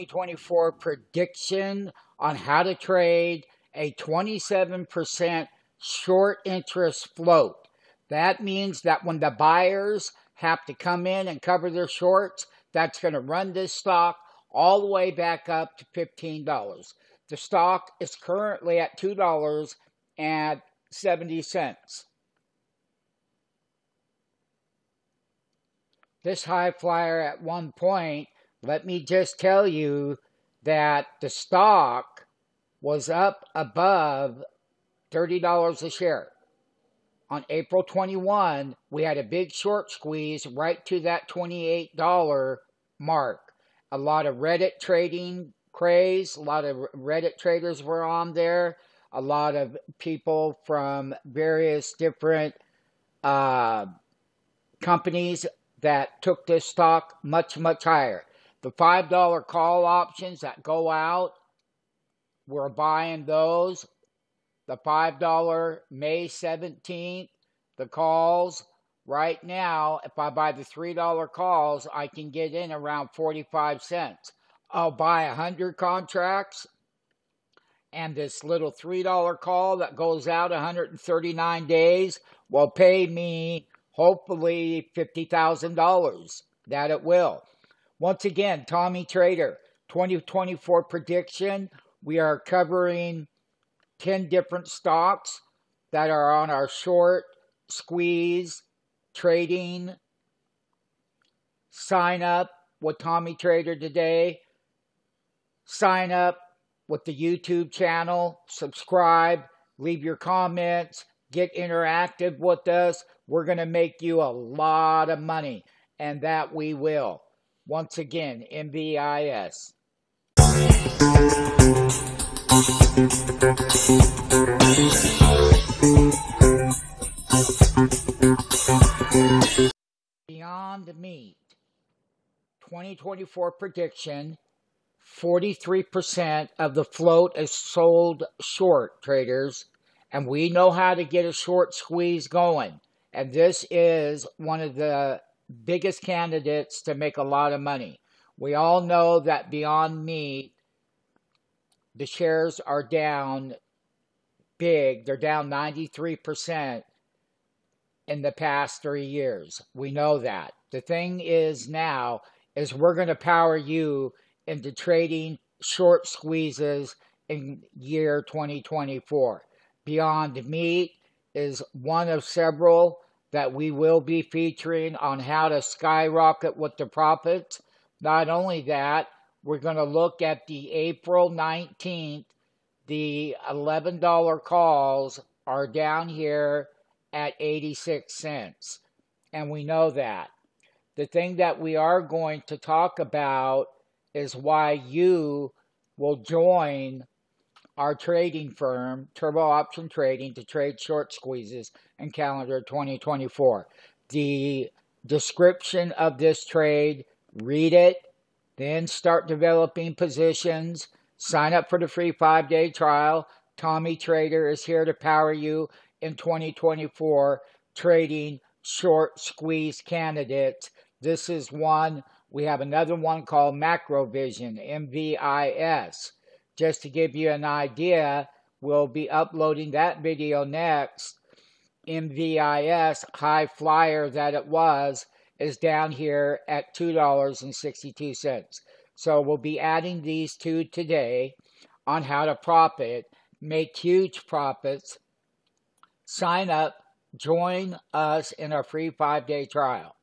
2024 prediction on how to trade a 27% short interest float. That means that when the buyers have to come in and cover their shorts, that's going to run this stock all the way back up to $15. The stock is currently at $2.70. This high flyer at one point, let me just tell you that the stock was up above $30 a share. On April 21, we had a big short squeeze right to that $28 mark. A lot of Reddit trading craze, a lot of Reddit traders were on there, a lot of people from various different companies that took this stock much, much higher. The $5 call options that go out, we're buying those. The $5 May 17th, the calls, right now, if I buy the $3 calls, I can get in around 45 cents. I'll buy 100 contracts, and this little $3 call that goes out 139 days will pay me, hopefully, $50,000. That it will. Once again, Tommy Trader, 2024 prediction. We are covering 10 different stocks that are on our short squeeze trading. Sign up with Tommy Trader today. Sign up with the YouTube channel. Subscribe. Leave your comments. Get interactive with us. We're going to make you a lot of money, and that we will. Once again, MVIS. Beyond Meat, 2024 prediction, 43% of the float is sold short, traders, and we know how to get a short squeeze going. And this is one of the biggest candidates to make a lot of money. We all know that Beyond Meat, the shares are down big. They're down 93% in the past 3 years. We know that. The thing is now is we're going to power you into trading short squeezes in year 2024. Beyond Meat is one of several that we will be featuring on how to skyrocket with the profits. Not only that, we're going to look at the April 19th, the $11 calls are down here at 86 cents. And we know that. The thing that we are going to talk about is why you will join our trading firm, Turbo Option Trading, to trade short squeezes in calendar 2024. The description of this trade, read it, then start developing positions. Sign up for the free 5-day trial. Tommy Trader is here to power you in 2024 trading short squeeze candidates. This is one. We have another one called Microvision, MVIS. Just to give you an idea, we'll be uploading that video next. MVIS, high flyer that it was, is down here at $2.62. So we'll be adding these two today on how to profit, make huge profits. Sign up, join us in our free 5-day trial.